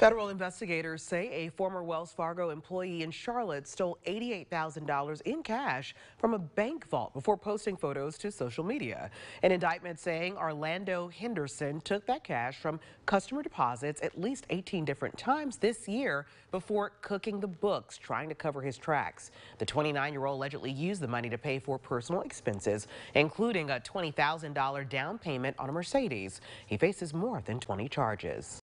Federal investigators say a former Wells Fargo employee in Charlotte stole $88,000 in cash from a bank vault before posting photos to social media. An indictment saying Orlando Henderson took that cash from customer deposits at least 18 different times this year before cooking the books, trying to cover his tracks. The 29-year-old allegedly used the money to pay for personal expenses, including a $20,000 down payment on a Mercedes. He faces more than 20 charges.